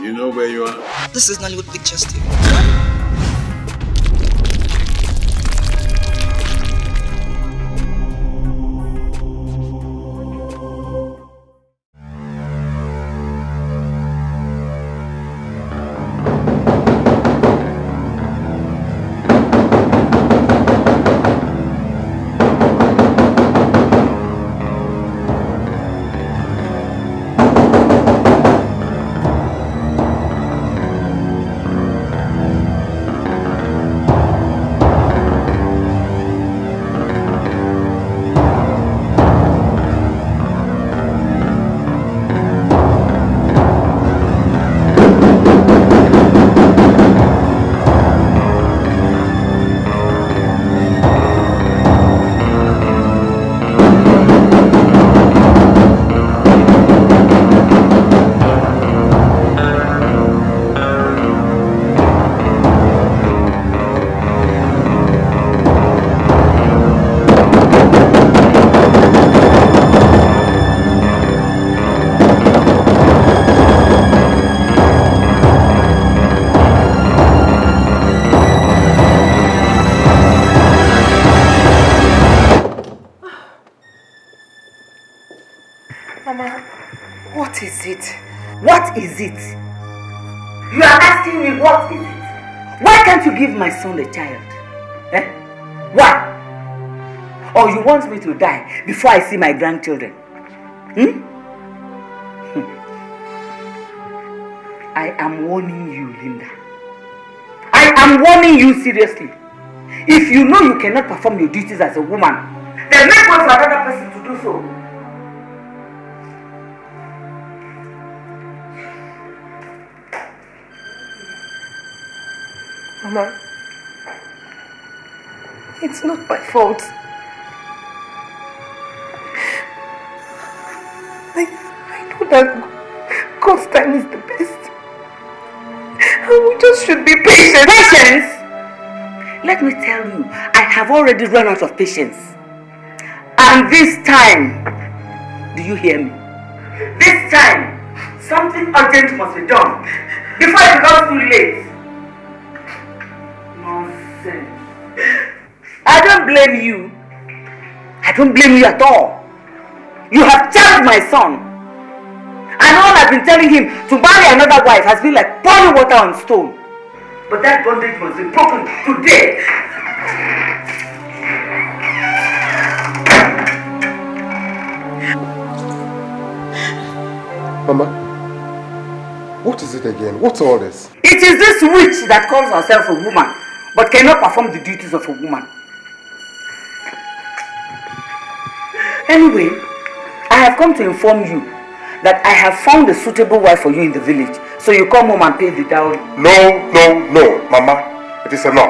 You know where you are? This is Nollywood Pictures TV. What is it? You are asking me what is it? Why can't you give my son a child? Eh? Why? Or you want me to die before I see my grandchildren? I am warning you, Linda. I am warning you seriously. If you know you cannot perform your duties as a woman, then make way for another person to do so. Mama, it's not my fault. I know that God's time is the best. And we just should be patient. Patience? Let me tell you, I have already run out of patience. And this time, do you hear me? This time, something urgent must be done before it becomes too late. I don't blame you. I don't blame you at all. You have charged my son. And all I've been telling him to marry another wife has been like pouring water on stone. But that bondage must be broken today. Mama, what is it again? What's all this? It is this witch that calls herself a woman, but cannot perform the duties of a woman. Anyway, I have come to inform you that I have found a suitable wife for you in the village, so you come home and pay the dowry. No, Mama. It is enough.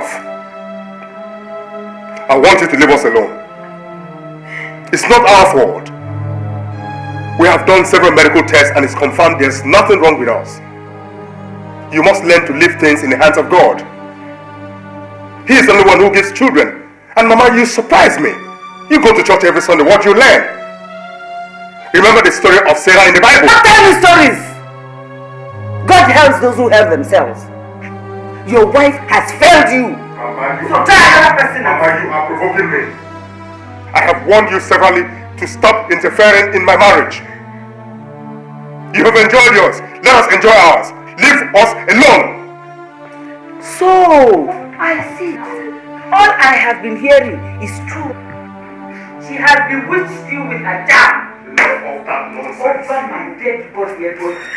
I want you to leave us alone. It's not our fault. We have done several medical tests and it's confirmed there's nothing wrong with us. You must learn to leave things in the hands of God. He is the only one who gives children. And Mama, you surprise me. You go to church every Sunday. What do you learn? Remember the story of Sarah in the Bible? Don't tell me stories! God helps those who help themselves. Your wife has failed you. Mama, so try another person. Mama, you are provoking me. I have warned you severally to stop interfering in my marriage. You have enjoyed yours. Let us enjoy ours. Leave us alone. So, I see. All I have been hearing is true. She has bewitched you with her charm. Enough of that nonsense. Over my dead body.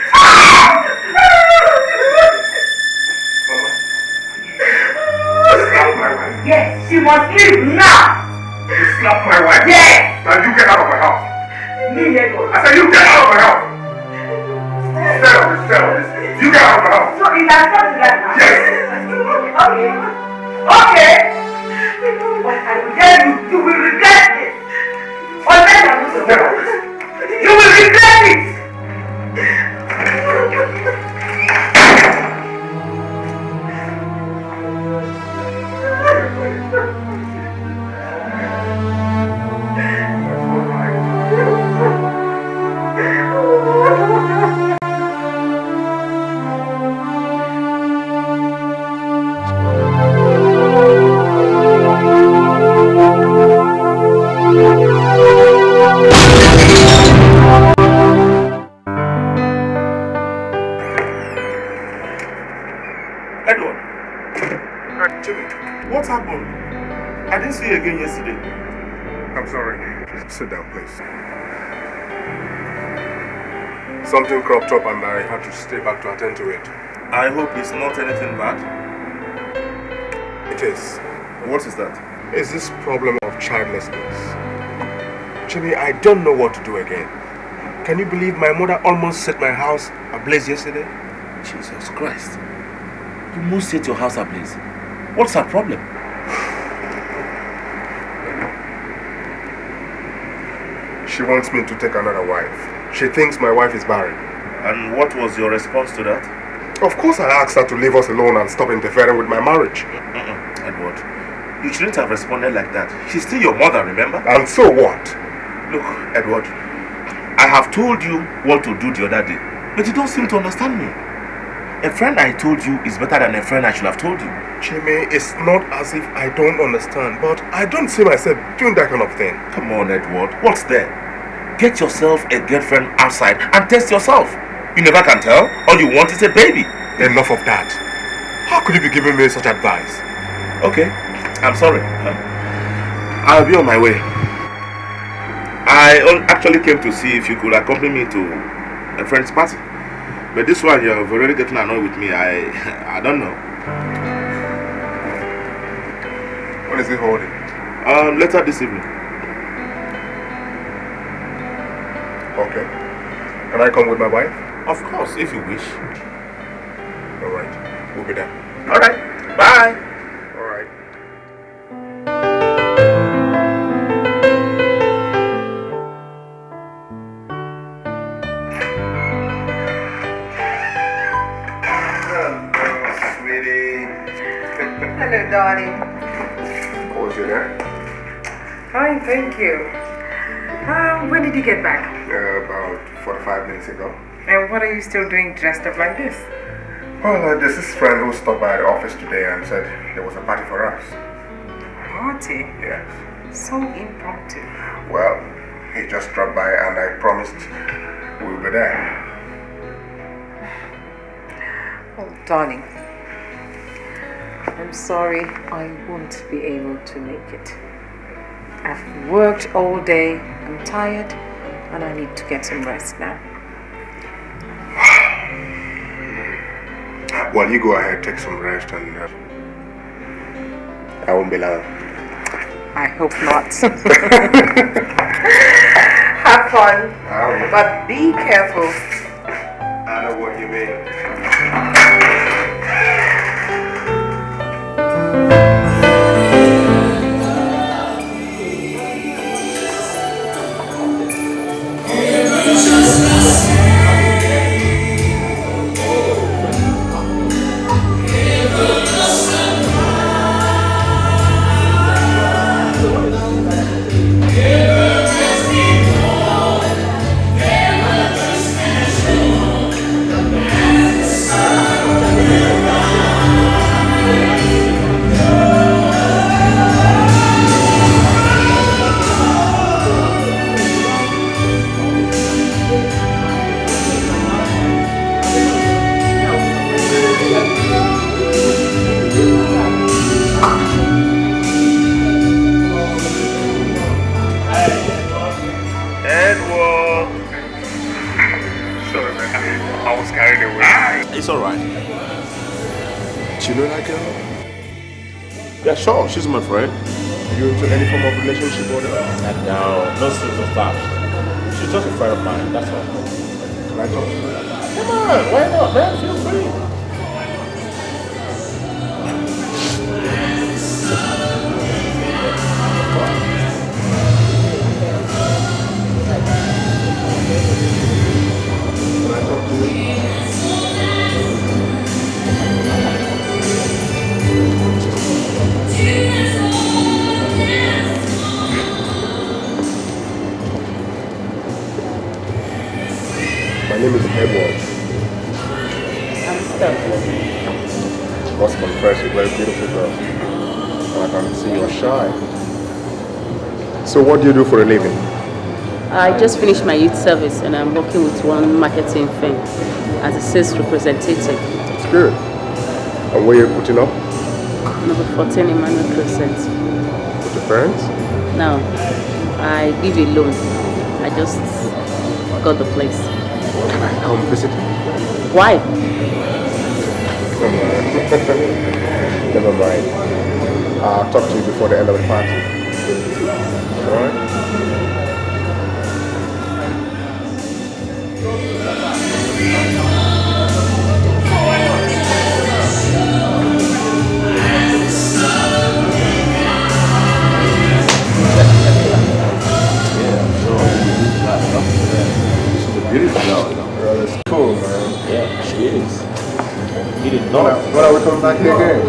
You slap my wife. Yes, she must leave now. You slap my wife? Yes. Now you get out of my house. Ini Edo. I said you get out of my house. Settle this. You get out of my house. So it has come to that now? Yes. Okay. But I will tell you, you will regret this. Unless I lose the world. You will regret it. What happened? I didn't see you again yesterday. I'm sorry. Sit down, please. Something cropped up and I had to stay back to attend to it. I hope it's not anything bad. It is. What is that? It's this problem of childlessness. Jimmy, I don't know what to do again. Can you believe my mother almost set my house ablaze yesterday? Jesus Christ. You must set your house ablaze. What's her problem? She wants me to take another wife. She thinks my wife is barren. And what was your response to that? Of course I asked her to leave us alone and stop interfering with my marriage. Edward, you shouldn't have responded like that. She's still your mother, remember? And so what? Look, Edward, I have told you what to do the other day, but you don't seem to understand me. A friend I told you is better than a friend I should have told you. Jimmy, it's not as if I don't understand, but I don't see myself doing that kind of thing. Come on, Edward, what's there? Get yourself a girlfriend outside and test yourself. You never can tell. All you want is a baby. Enough of that. How could you be giving me such advice? Okay, I'm sorry. I'll be on my way. I actually came to see if you could accompany me to a friend's party. But this one, you're already getting annoyed with me. I don't know. When is it holding? Later this evening. Okay. Can I come with my wife? Of course, if you wish. Alright. We'll be there. Alright. Bye. Alright. Hello, darling. What was you there? Fine, thank you. When did you get back? About 45 minutes ago. And what are you still doing dressed up like this? Well, there's this friend who stopped by the office today and said there was a party for us. Party? Yes. So impromptu. Well, he just dropped by and I promised we'll be there. Oh, darling. I'm sorry I won't be able to make it. I've worked all day, I'm tired, and I need to get some rest now. Well, you go ahead, take some rest, and I won't be long. I hope not. Have fun, but be careful. I know what you mean. It's alright. Do you know that girl? Yeah, sure. She's my friend. Are you into any form of relationship or that? No strings attached. She's just a friend of mine, that's all. Can I talk to her? Come on, why not, man? Feel free. Can I talk to you? My name is Edward. I'm Stephanie. Must confess, you're a very beautiful girl. And I can see you're shy. So what do you do for a living? I just finished my youth service and I'm working with one marketing firm as a sales representative. That's good. And where are you putting up? Number 14 Emmanuel Crescent. With your parents? No, I live alone. I just got the place. Can I come visit you? Why? Never mind. I'll talk to you before the end of the party. Alright? She's a beautiful girl. Girl, it's cool, man. Yeah, she is. You didn't know. When are we coming back here again?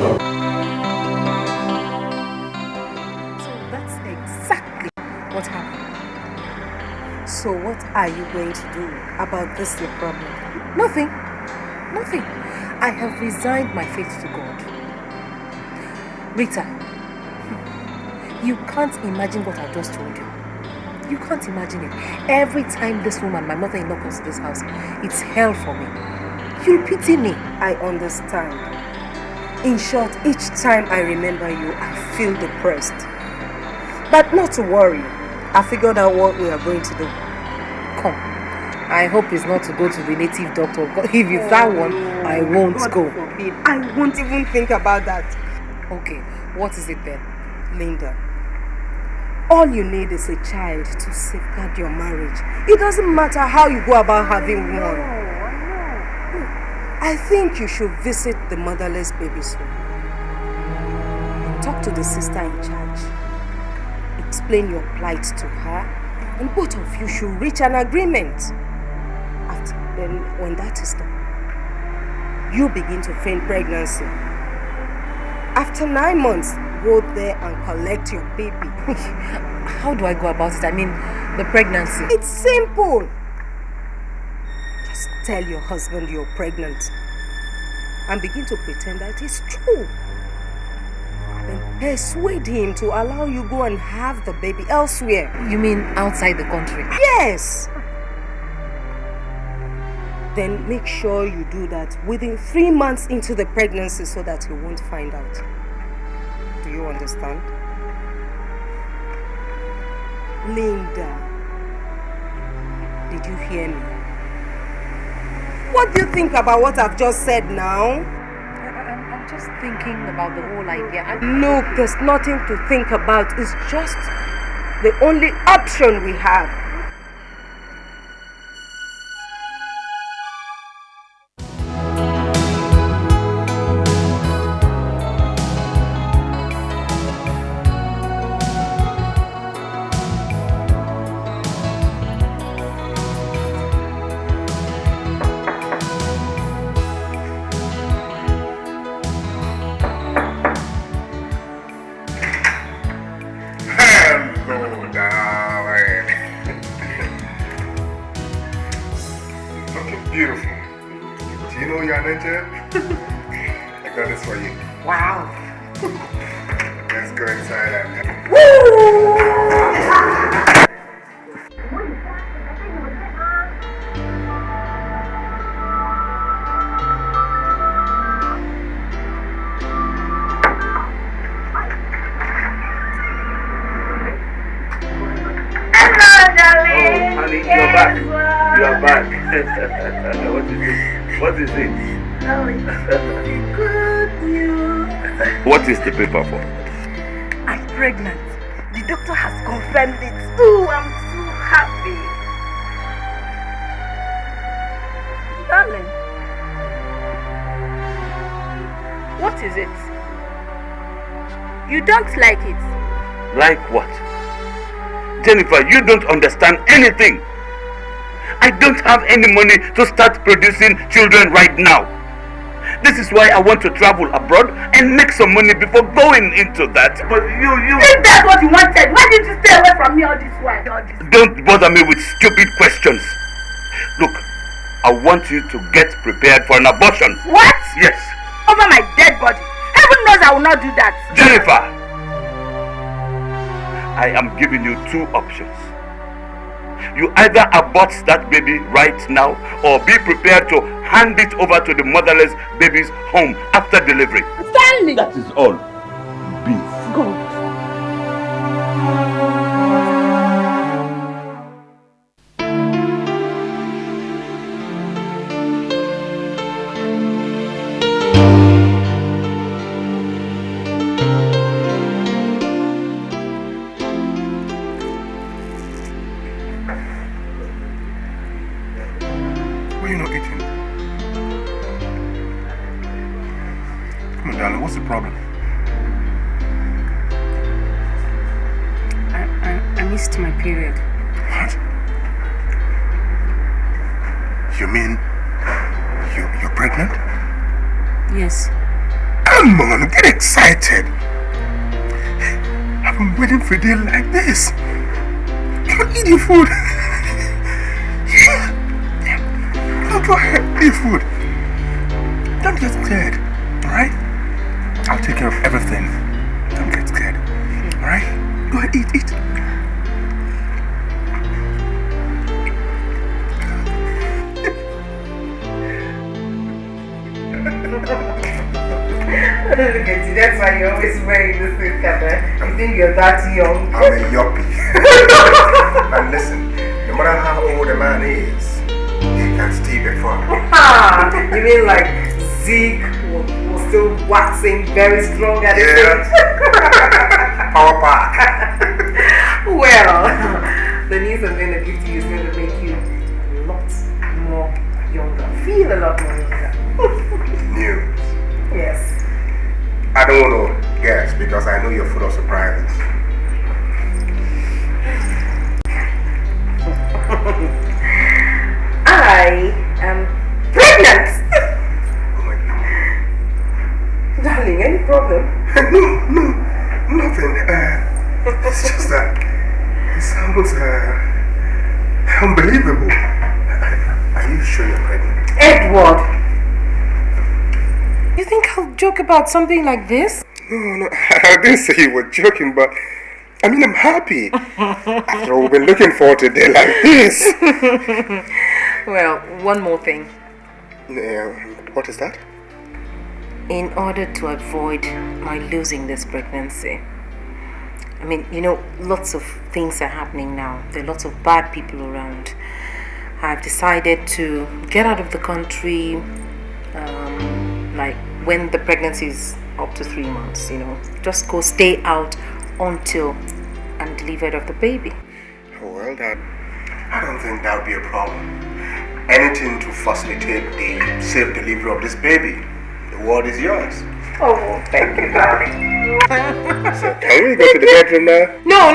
So that's exactly what happened. So what are you going to do about this your problem? Nothing. Nothing. I have resigned my faith to God. Rita, you can't imagine what I've just told you. You can't imagine it. Every time this woman, my mother-in-law, comes to this house, it's hell for me. You pity me. I understand. In short, each time I remember you, I feel depressed. But not to worry. I figured out what we are going to do. Come. I hope it's not to go to the native doctor. If it's that one, I won't go. I won't even think about that. Okay, what is it then? Linda, all you need is a child to safeguard your marriage. It doesn't matter how you go about having one. I think you should visit the motherless babies home. Talk to the sister in charge. Explain your plight to her, and both of you should reach an agreement. Then, when that is done, you begin to feign pregnancy. After 9 months, go there and collect your baby. How do I go about it? I mean, the pregnancy. It's simple. Just tell your husband you're pregnant and begin to pretend that it's true. Then persuade him to allow you go and have the baby elsewhere. You mean outside the country? Yes. Then make sure you do that within 3 months into the pregnancy so that he won't find out. Do you understand? Linda, did you hear me? What do you think about what I've just said now? I'm just thinking about the whole idea. Look, there's nothing to think about. It's just the only option we have. What is it? Oh, good news. What is the paper for? I'm pregnant. The doctor has confirmed it. Oh, I'm so happy. Darling, what is it? You don't like it? Like what? Jennifer, you don't understand anything. I don't have any money to start producing children right now. This is why I want to travel abroad and make some money before going into that. But you... If that's what you wanted, why did you stay away from me all this while? Don't bother me with stupid questions. Look, I want you to get prepared for an abortion. What? Yes. Over my dead body. Heaven knows I will not do that. Jennifer, I am giving you 2 options. you either abort that baby right now or be prepared to hand it over to the motherless baby's home after delivery. Stanley! That is all. Beef. Go. A day like this. Come on, eat your food. Go ahead, eat your food. Don't get scared, alright? I'll take care of everything. Don't get scared, alright? Go ahead, eat. Look at you, that's why you're always wearing this thing, Captain. You think you're that young? I'm a yuppie. And listen, no matter how old a man is, he can still be fun. You mean like Zeke was still waxing very strong at his age? Power pack. Well, the news I'm going to give to you is going to make you a lot more younger. Feel a lot more younger. News? Yes. I don't want to guess because I know you're full of surprises. I am pregnant! Oh my God. Darling, any problem? No, nothing. It's just that it sounds unbelievable. Are you sure you're pregnant? Edward! You think I'll joke about something like this? No, I didn't say you were joking, but I mean, I'm happy. After all, we've been looking forward to a day like this. Well, one more thing. What is that? In order to avoid my losing this pregnancy, I mean, you know, lots of things are happening now. There are lots of bad people around. I've decided to get out of the country, like when the pregnancy is up to 3 months, you know, just go stay out until I'm delivered of the baby. Well, I don't think that would be a problem. Anything to facilitate the safe delivery of this baby. The world is yours. Oh, thank you, darling. So, can we go to the bedroom now?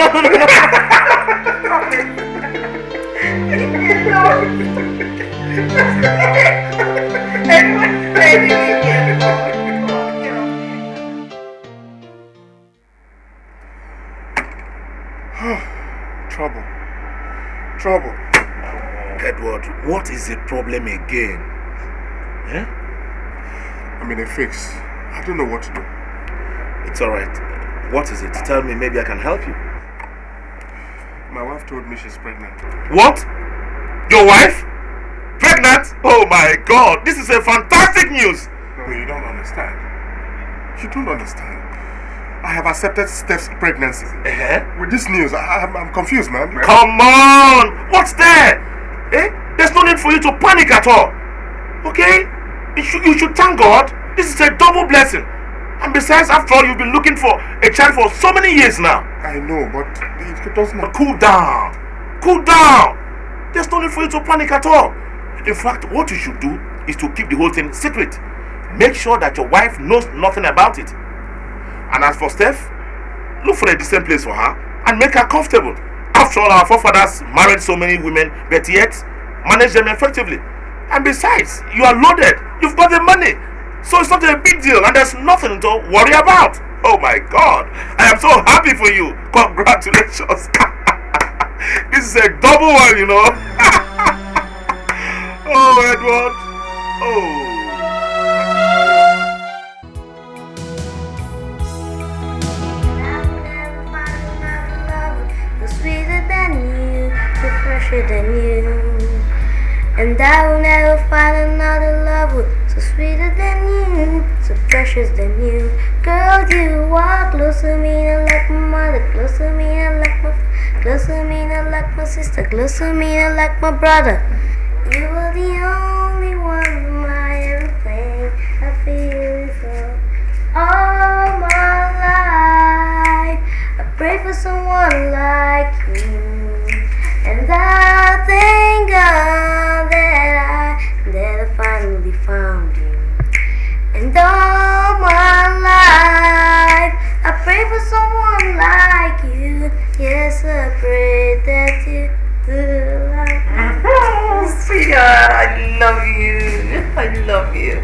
Trouble. Edward, what is the problem again? Eh? I'm in a fix. I don't know what to do. It's alright. What is it? Tell me, maybe I can help you. My wife told me she's pregnant. What? Your wife? Pregnant? Oh my God, this is a fantastic news. No, you don't understand. You don't understand. I have accepted Steph's pregnancy. With this news, I'm confused, man. Come on! What's there? Eh? There's no need for you to panic at all. Okay? You should thank God. This is a double blessing. And besides, after all, you've been looking for a child for so many years now. I know, but it doesn't... Cool down. Cool down. There's no need for you to panic at all. In fact, what you should do is to keep the whole thing secret. Make sure that your wife knows nothing about it. And as for Steph, look for a decent place for her and make her comfortable. After all, our forefathers married so many women, but yet managed them effectively. And besides, you are loaded. You've got the money. So it's not a big deal and there's nothing to worry about. Oh my God. I am so happy for you. Congratulations. This is a double one, you know. Oh, Edward. Oh. Fresher And I will never find another lover so sweeter than you, so precious than you. Girl, you are close to me, not like my mother, close to me, not like my close to me, not like my sister, close to me, not like my brother. You are the only one, my everything. I feel so all my life. I pray for someone like you, and I thank God that I finally found you. And all my life, I pray for someone like you. Yes, I pray that you will like me. Sweetheart, I love you. I love you.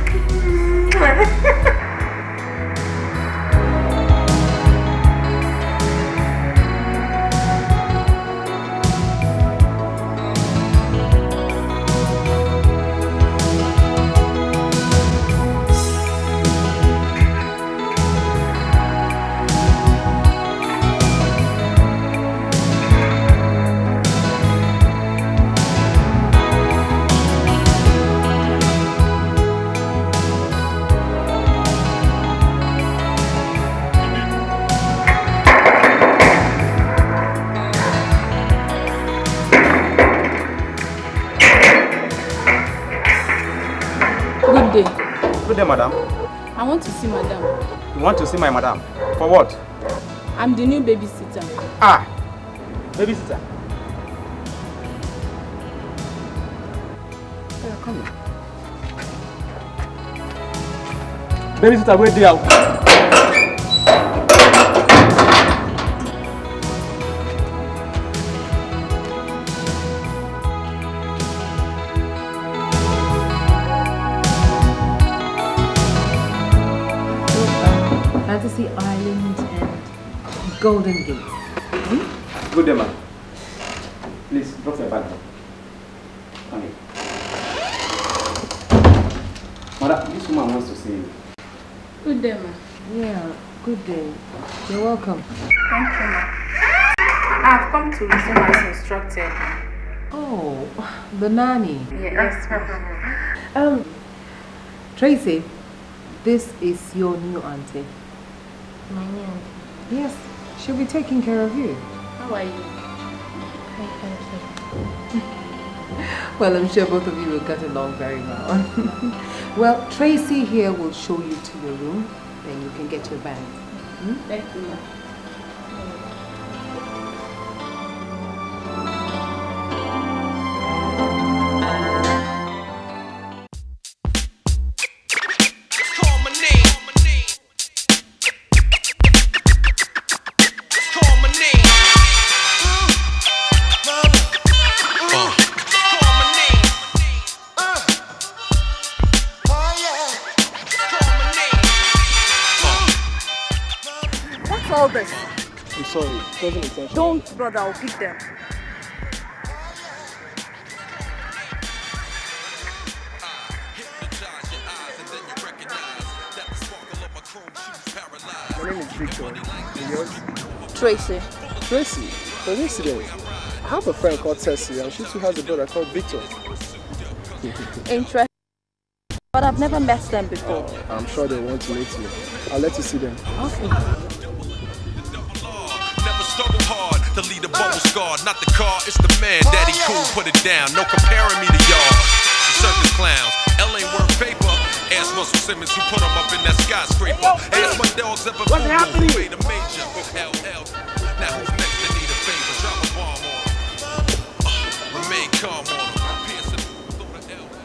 Good day, madam. I want to see madam. You want to see my madam? For what? I'm the new babysitter. Ah, babysitter. Come here. Babysitter, where they are? Fantasy Island and Golden Gate. Good day, ma'am. Please drop your bag. Come here. Madam, this woman wants to see you. Good day, ma. Yeah, good day. You're welcome. Thank you, ma. I've come to resume as instructed. Oh, the nanny. Yes, Tracy, this is your new auntie. my new auntie. Yes, she'll be taking care of you. How are you? Well, I'm sure both of you will get along very well. Well, Tracy here will show you to your room, then you can get your bag. Thank you, ma. All this. I'm sorry, it wasn't intentional. Don't, brother, I'll beat them. My name is Victor. And yours? Tracy. Tracy? Coincidence. I have a friend called Tessie and she too has a brother called Victor. Interesting. But I've never met them before. I'm sure they want to meet you. I'll let you see them. Okay. Struggle hard to lead a bubble scar. Not the car, it's the man. Daddy cool, put it down. No comparing me to y'all. The circus clowns. L ain't worth paper. Ask Russell Simmons who put him up in that skyscraper. Ask my dogs ever what's happening? Who made a major. LL. Now who's next to need a favor? Drop a bomb on him. Remain calm on him. Piercing through the L.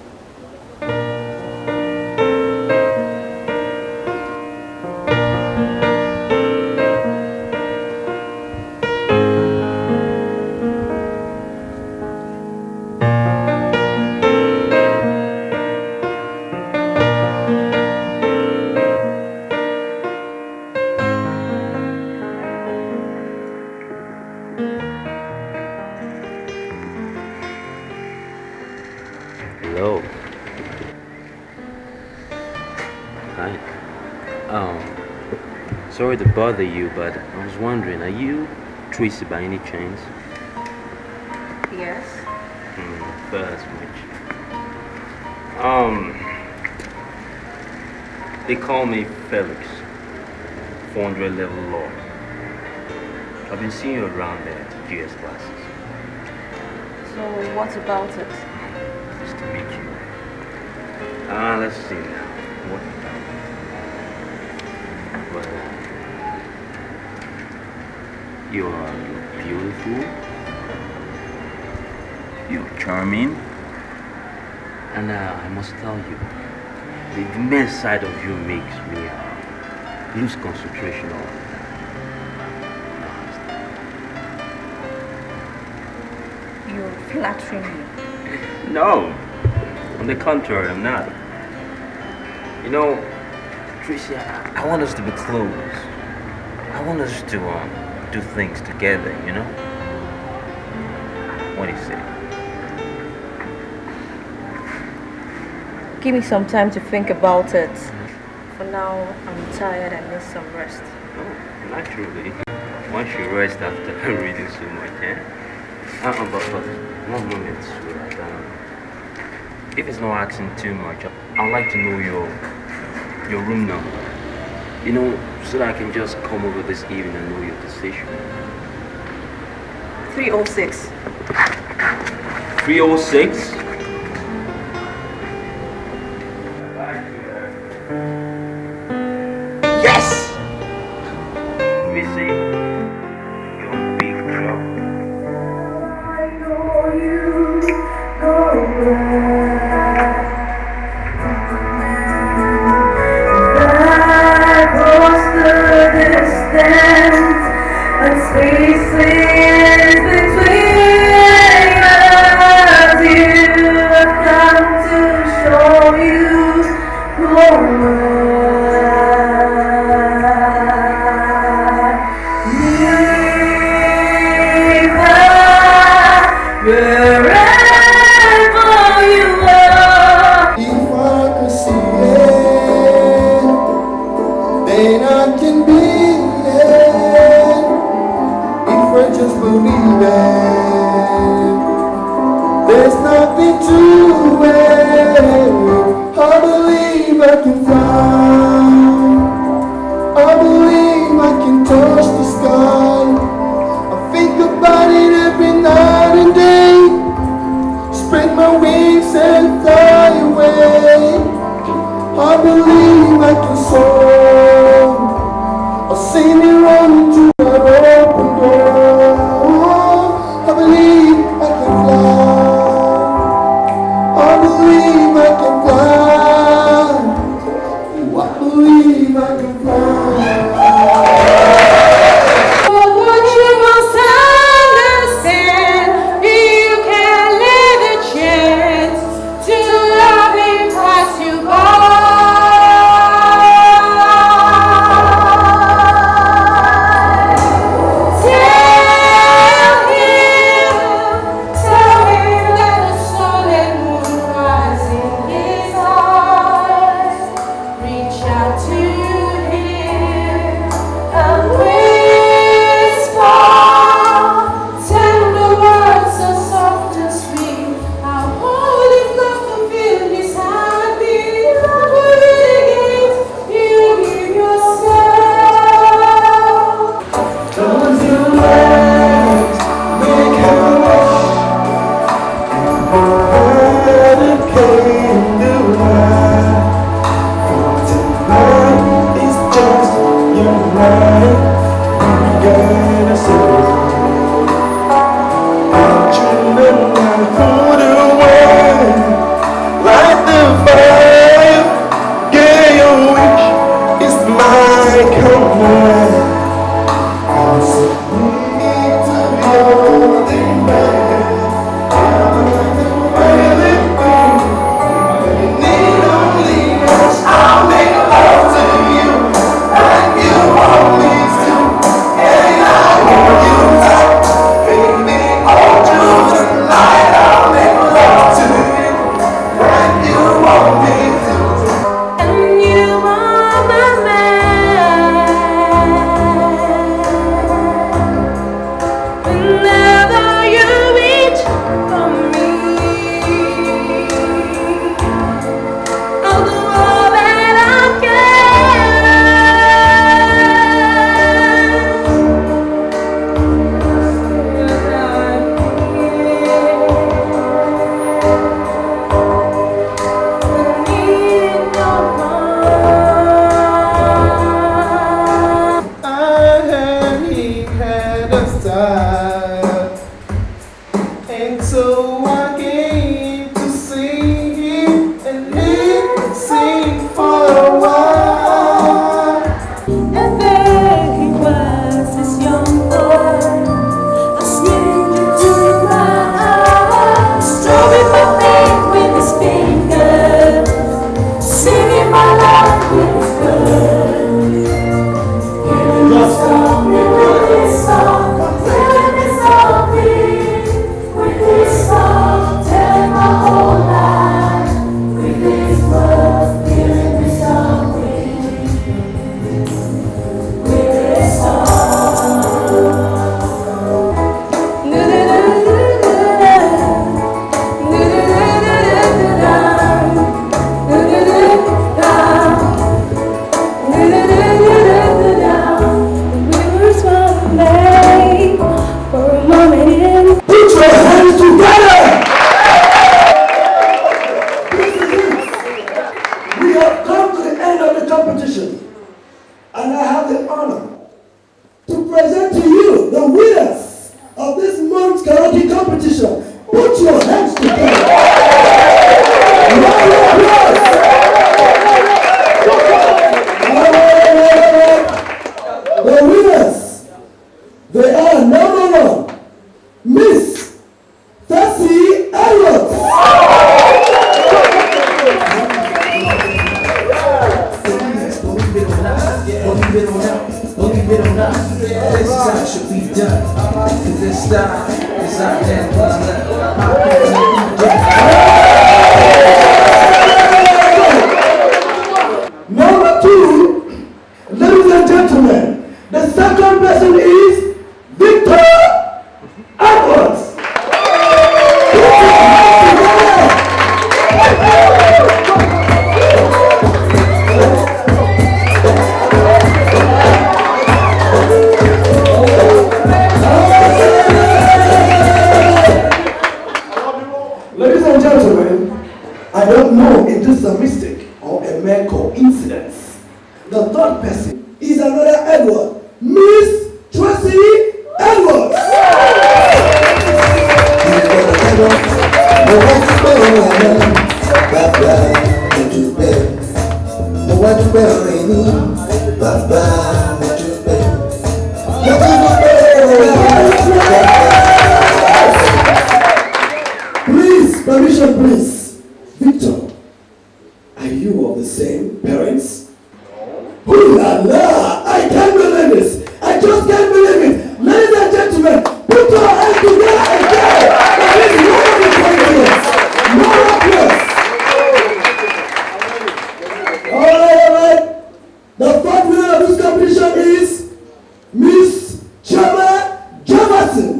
Hello. Hi. Sorry to bother you, but I was wondering, are you Tracy by any chance? Yes. first, which they call me Felix, 400 level law. I've been seeing you around there at GS classes. So what about it? Just to meet you. Let's see now. What about it? Well, you're beautiful. You're charming. And I must tell you, the immense side of you makes me lose concentration on. You're flattering me. No, on the contrary, I'm not. You know, Tracy, I want us to be close. I want us to do things together, you know? What do you say? Give me some time to think about it. For now, I'm tired and need some rest. Oh, naturally. Once you rest after reading so much, eh? But one moment, sweetheart. If it's not asking too much, I'd like to know your room number. You know, so that I can just come over this evening and know your decision. 306. 306? Yes! Let me see. You're in big trouble. I know you go back across the distance, and spaces between us. You have come to show you more. There's nothing to it. I believe I can fly. I believe I can touch the sky. I think about it every night and day. Spread my wings and fly away. I believe I can soar. I'll sing it on to that open door. I believe I can fly. I believe I can fly. I believe I can fly. What you must understand, you can live a chance to love and pass you by. end of the competition, and I have the honor to present to you the winners of this month's karaoke competition. Put your hands together. Round of applause. The winners, they are number 1, Miss Tessie Edwards. This is how it should be done. Cause this style is out there. Number 2, ladies and gentlemen, the second person is Victor Edwards. Ladies and gentlemen, I don't know if this is a mistake or a mere coincidence. The third person is another Edward, Miss Tracy Edwards. Please, permission please. Victor, are you of the same parents? Ooh la la! I can't believe this! I just can't believe it! Ladies and gentlemen, put your hands together again! That is one of the coincidence! More applause! Alright! The fourth winner of this competition is Miss Chama Jefferson!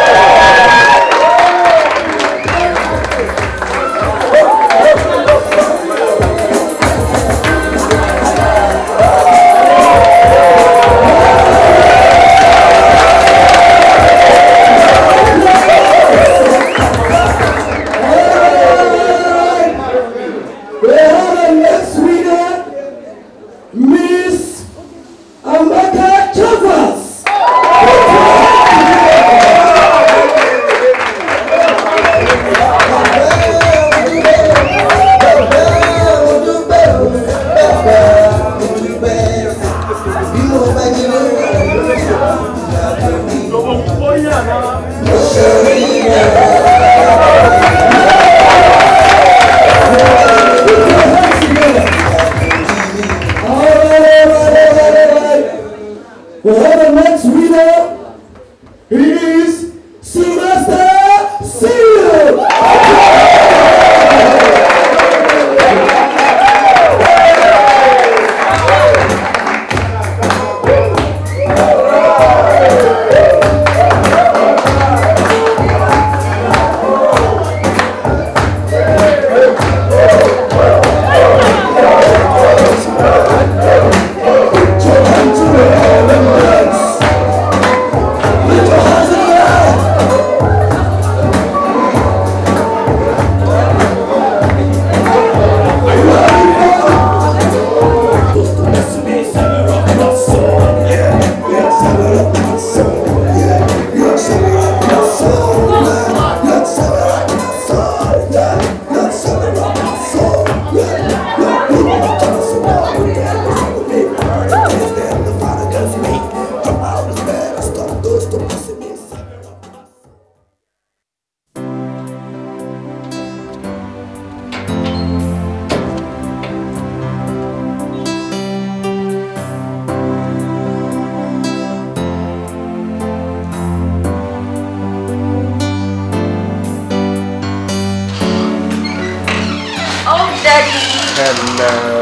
Hello.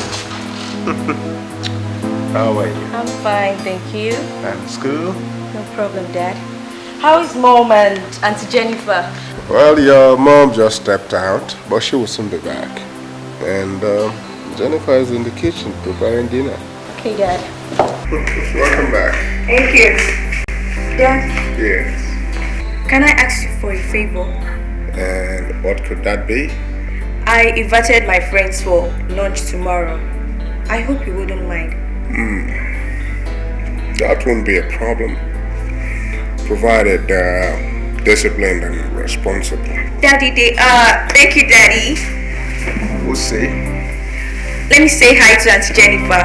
How are you? I'm fine, thank you. And school? No problem, Dad. How is Mom and Auntie Jennifer? Well, your mom just stepped out, but she will soon be back. And Jennifer is in the kitchen preparing dinner. Okay, Dad. Welcome back. Thank you. Dad? Yes. Can I ask you for a favor? And what could that be? I invited my friends for lunch tomorrow. I hope you wouldn't mind. That won't be a problem, provided disciplined and responsible. Daddy, thank you, Daddy. We'll see. Let me say hi to Auntie Jennifer.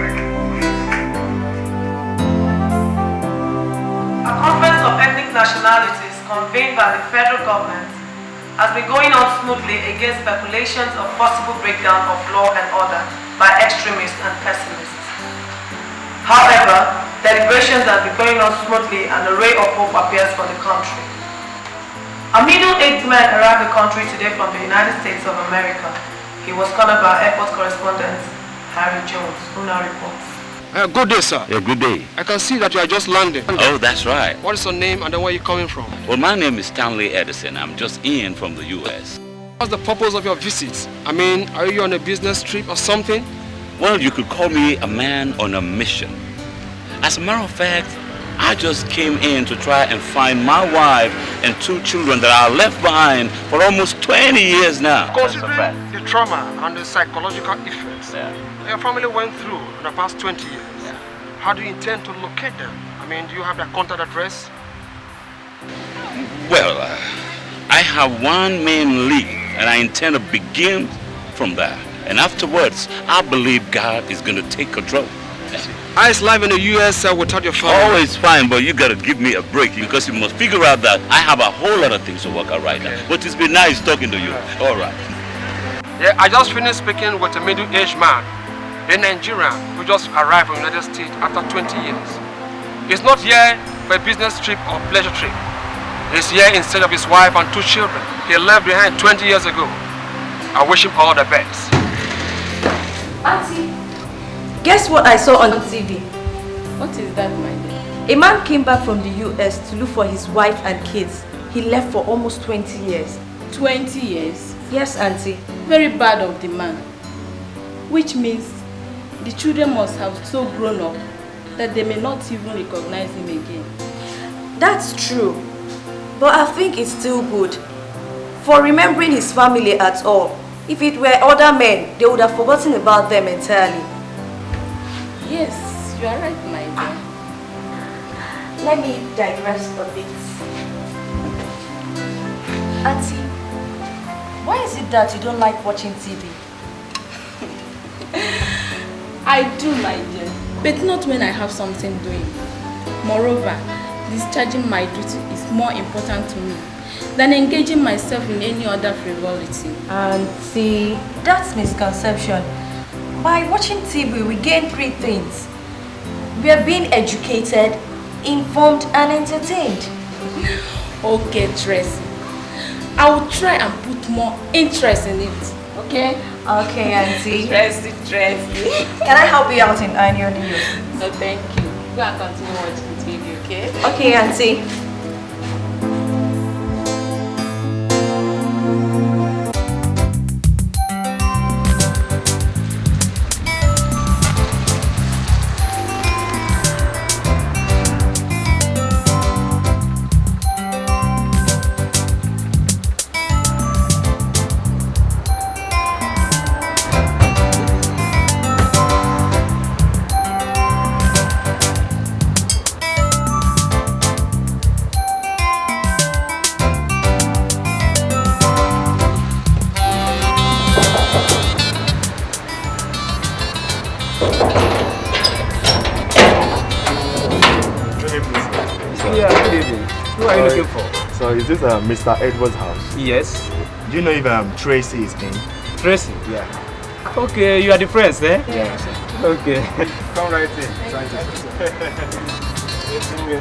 A conference of ethnic nationalities convened by the federal government has been going on smoothly against speculations of possible breakdown of law and order by extremists and pessimists. However, deliberations have been going on smoothly and a ray of hope appears for the country. A middle-aged man arrived the country today from the United States of America. He was cornered by our airport correspondent, Harry Jones, who now reports. Good day, sir. Yeah, good day. I can see that you are just landing. Oh, that's right. What is your name and then where are you coming from? Well, my name is Stanley Edison. I'm just in from the U.S. What's the purpose of your visit? I mean, are you on a business trip or something? Well, you could call me a man on a mission. As a matter of fact, I just came in to try and find my wife and 2 children that I left behind for almost 20 years now. Considering the trauma and the psychological effects your family went through in the past 20 years, how do you intend to locate them? I mean, do you have their contact address? Well, I have one main lead and I intend to begin from that. And afterwards, I believe God is going to take control. How is life in the U.S. Without your family? Oh, it's fine, but you got to give me a break because you must figure out that I have a whole lot of things to work out right now. But it's been nice talking to you. All right. Yeah, I just finished speaking with a middle-aged man in Nigeria who just arrived from the United States after 20 years. He's not here for a business trip or pleasure trip. He's here instead of his wife and 2 children. He left behind 20 years ago. I wish him all the best. Auntie, guess what I saw on TV? What is that, my dear? A man came back from the US to look for his wife and kids. He left for almost 20 years. 20 years? Yes, Auntie. Very bad of the man. Which means the children must have so grown up that they may not even recognize him again. That's true. But I think it's still good for remembering his family at all. If it were other men, they would have forgotten about them entirely. Yes, you are right, my dear. Let me digress a bit. Auntie, why is it that you don't like watching TV? I do, my dear, but not when I have something doing. Moreover, discharging my duty is more important to me than engaging myself in any other frivolity. Auntie, that's misconception. By watching TV, we gain 3 things. We are being educated, informed, and entertained. Okay, Tracy. I will try and put more interest in it. Okay? Okay, Auntie. Tracy. Can I help you out in ironing your clothes? No, thank you. Go and continue watching TV, okay? Okay, Auntie. Is this Mr. Edward's house? Yes. Do you know if Tracy is in? Tracy? Yeah. Okay, you are the friends, eh? Yeah. Okay. Come right in. Thank you.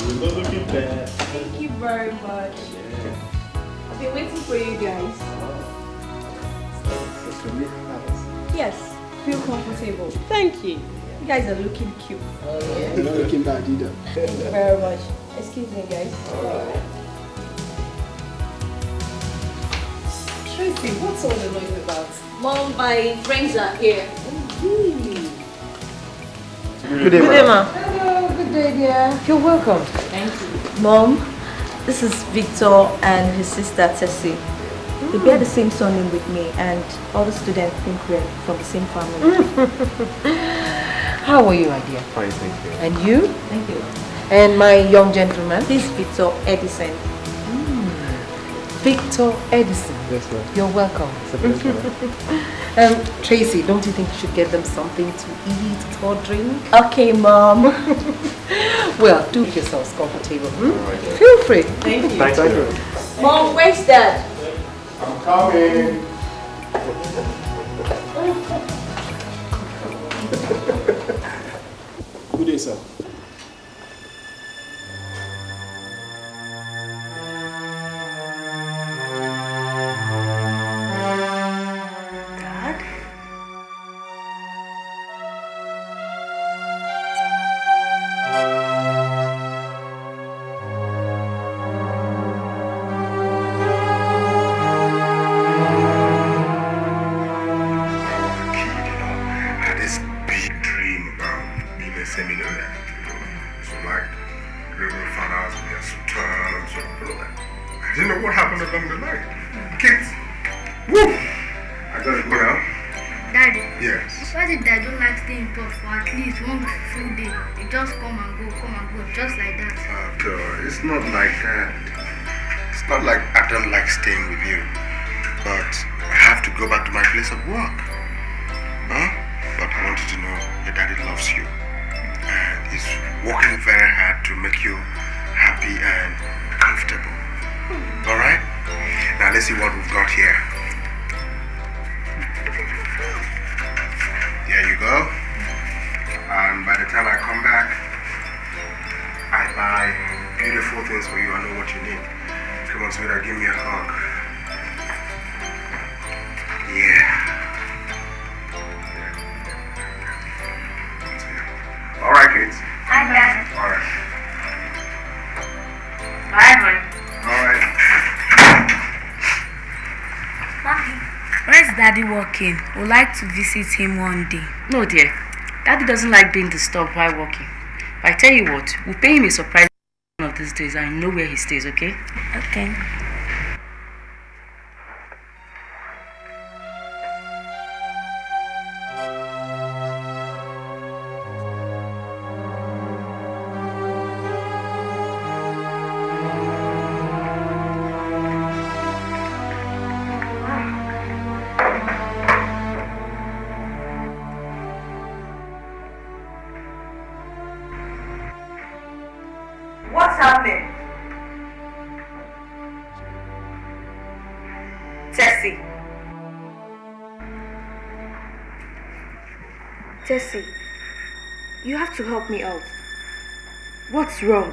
Very much. I've been waiting for you guys. Make flowers. Yes, feel comfortable. Thank you. You guys are looking cute. You're not looking bad either. Thank you very much. Excuse me, guys. Tracy, what's all the noise about? Mom, my friends are here. Good day, Ma. Hello, good day, dear. You're welcome. Thank you. Mom, this is Victor and his sister Tessie. They bear the same surname with me, and all the students think we're from the same family. How are you, my dear? Fine, thank you. And you? Thank you. And my young gentleman? This is Victor Edison. Victor Edison. Yes, ma'am. You're welcome. Tracy, don't you think you should get them something to eat or drink? Okay, Mom. Well, do make yourselves comfortable. Right. Feel free. Thank you. Thank you. Mom, where's Dad? I'm coming. Good day, sir. It's not like that. It's not like I don't like staying with you, but I have to go back to my place of work. Huh? But I want you to know your daddy loves you and he's working very hard to make you happy and comfortable. Alright? Now let's see what we've got here. Here you go. And by the time I come back, I buy beautiful things for you. I know what you need. Come on, sweetheart, give me a hug. Yeah. All right, kids. Hi, Dad. All right. Bye, honey. All right. Mommy, where's Daddy working? Would like to visit him one day. No, dear. Daddy doesn't like being disturbed while working. But I tell you what, we'll pay him a surprise one of these days. I know where he stays, okay? Okay. What's happening? Tessie. Tessie, you have to help me out. What's wrong?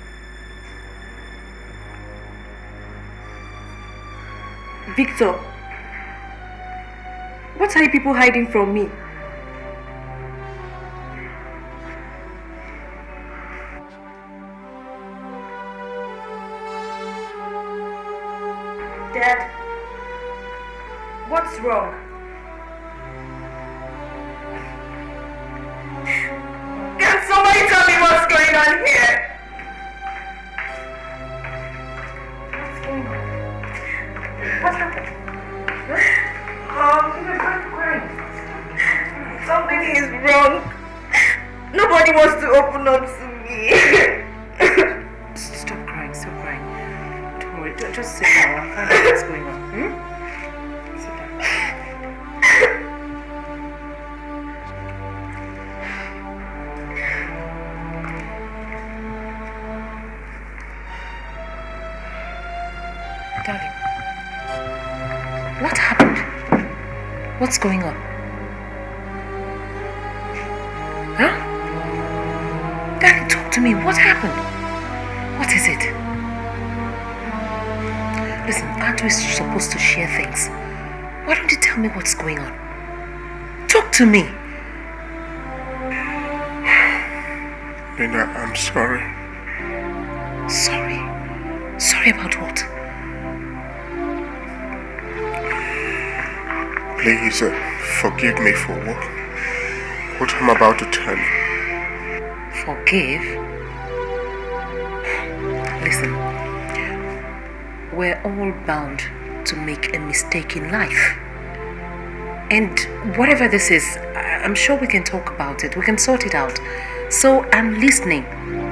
Victor, what are you people hiding from me? Dad, what's wrong? Can somebody tell me what's going on here? What's happened? You're crying. Something is wrong. Nobody wants to open up to me. Stop crying, stop crying. Don't worry, just sit down. I'll find out what's going on. Sit down. Darling, what happened? What's going on? Huh? Darling, talk to me. What happened? What is it? Listen, aren't we supposed to share things? Why don't you tell me what's going on? Talk to me. Nina, I'm sorry. Sorry? Sorry about what? Please, forgive me for what I'm about to tell you. Forgive? Listen, we're all bound to make a mistake in life. And whatever this is, I'm sure we can talk about it. We can sort it out. So I'm listening.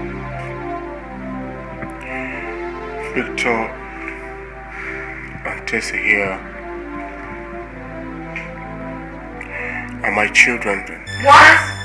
Victor and Tessie here are my children. What?